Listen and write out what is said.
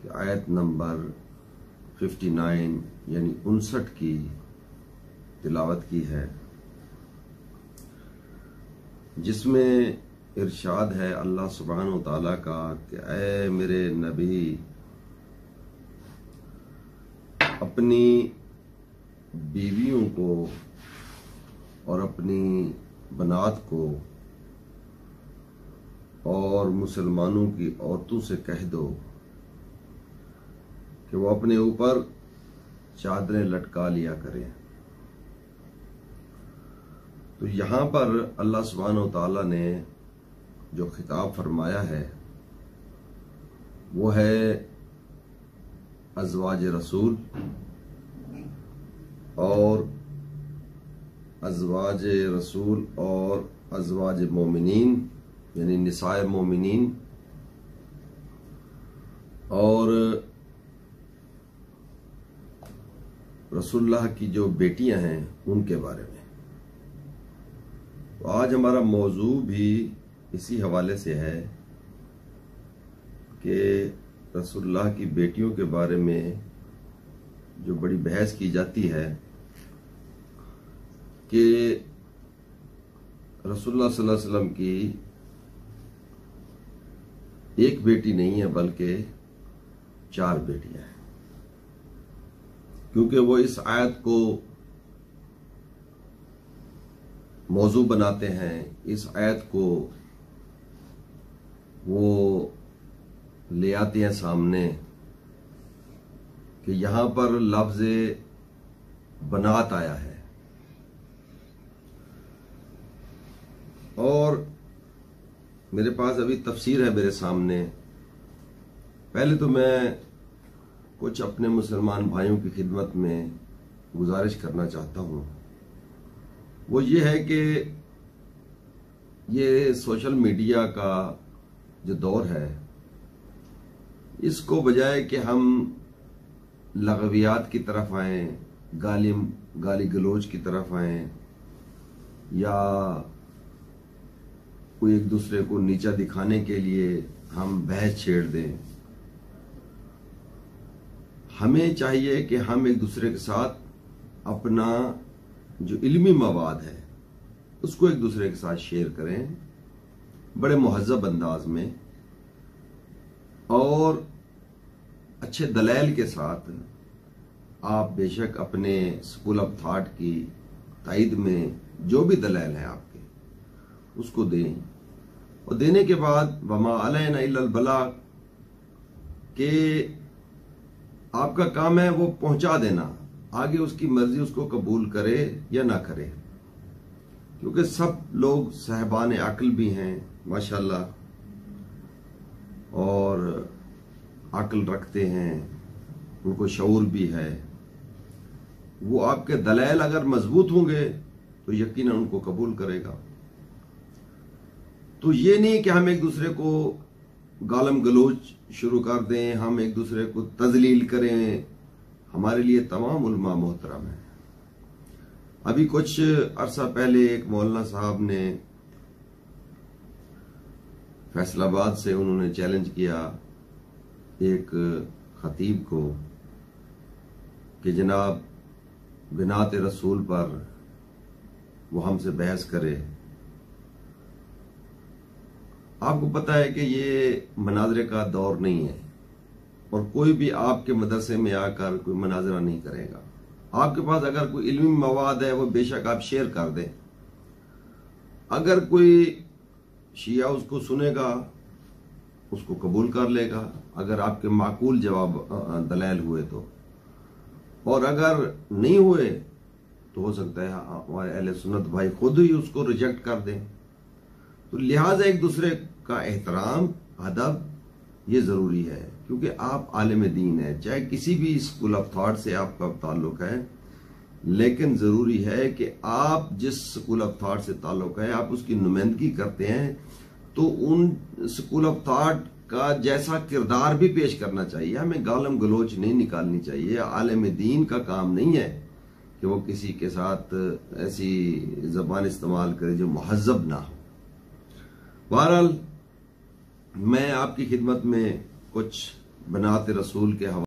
कि आयत नंबर 59 यानी 59 की तिलावत की है, जिसमें इरशाद है अल्लाह सुब्हानहू व तआला का कि ऐ मेरे नबी, अपनी बीवियों को और अपनी बनात को और मुसलमानों की औरतों से कह दो कि वो अपने ऊपर चादरें लटका लिया करें। तो यहां पर अल्लाह सुब्हानहू व तआला ने जो खिताब फरमाया है वो है अज़वाज रसूल और अज़वाज रसूल और अज़वाज मोमिनीन यानी निसाए मोमिनीन और रसूलुल्लाह की जो बेटियां हैं उनके बारे में। तो आज हमारा मौजू भी इसी हवाले से है कि रसूलुल्लाह की बेटियों के बारे में जो बड़ी बहस की जाती है कि रसूलुल्लाह सल्लल्लाहु अलैहि वसल्लम की एक बेटी नहीं है बल्कि 4 बेटियां हैं, क्योंकि वो इस आयत को मौजू बनाते हैं। इस आयत को वो ले आते हैं सामने कि यहां पर लफ्ज बनात आया है और मेरे पास अभी तफसीर है मेरे सामने। पहले तो मैं कुछ अपने मुसलमान भाइयों की खिदमत में गुजारिश करना चाहता हूं। वो ये है कि ये सोशल मीडिया का जो दौर है, इसको बजाय कि हम लगवियात की तरफ आए, गाली गलोच की तरफ आए या कोई एक दूसरे को नीचा दिखाने के लिए हम बहस छेड़ दें, हमें चाहिए कि हम एक दूसरे के साथ अपना जो इल्मी मवाद है उसको एक दूसरे के साथ शेयर करें बड़े मुहज़्ज़ब अंदाज में और अच्छे दलाइल के साथ। आप बेशक अपने स्कूल ऑफ थॉट की तायद में जो भी दलाइल हैं आपके उसको दें और देने के बाद वमा अलैना इल्लल बलाग के आपका काम है वो पहुंचा देना, आगे उसकी मर्जी उसको कबूल करे या ना करे, क्योंकि सब लोग साहिबान अक्ल भी हैं माशाल्लाह और अक्ल रखते हैं, उनको शऊर भी है। वो आपके दलाइल अगर मजबूत होंगे तो यकीनन उनको कबूल करेगा। तो ये नहीं कि हम एक दूसरे को गालम गलोच शुरू कर दें, हम एक दूसरे को तजलील करें। हमारे लिए तमाम उलमा मोहतरम है। अभी कुछ अरसा पहले एक मौलाना साहब ने फैसलाबाद से उन्होंने चैलेंज किया एक खतीब को कि जनाब बिनात रसूल पर वो हमसे बहस करे। आपको पता है कि ये मनाजरे का दौर नहीं है और कोई भी आपके मदरसे में आकर कोई मनाजरा नहीं करेगा। आपके पास अगर कोई इल्मी मवाद है वो बेशक आप शेयर कर दें। अगर कोई शिया उसको सुनेगा उसको कबूल कर लेगा अगर आपके माकूल जवाब दलाइल हुए तो, और अगर नहीं हुए तो हो सकता है हमारे अहले सुन्नत भाई खुद ही उसको रिजेक्ट कर दें। तो लिहाजा एक दूसरे का एहतराम अदब ये जरूरी है, क्योंकि आप आलिम दीन है, चाहे किसी भी स्कूल ऑफ थॉट से आपका ताल्लुक है, लेकिन जरूरी है कि आप जिस स्कूल ऑफ थॉट से ताल्लुक है आप उसकी नुमाइंदगी करते हैं तो उन स्कूल ऑफ थॉट का जैसा किरदार भी पेश करना चाहिए। हमें गालम गलोच नहीं निकालनी चाहिए। आलिम दीन का काम नहीं है कि वो किसी के साथ ऐसी जबान इस्तेमाल करे जो मुहज़्ज़ब ना हो। बहरहाल मैं आपकी खिदमत में कुछ बनात रसूल के हवाले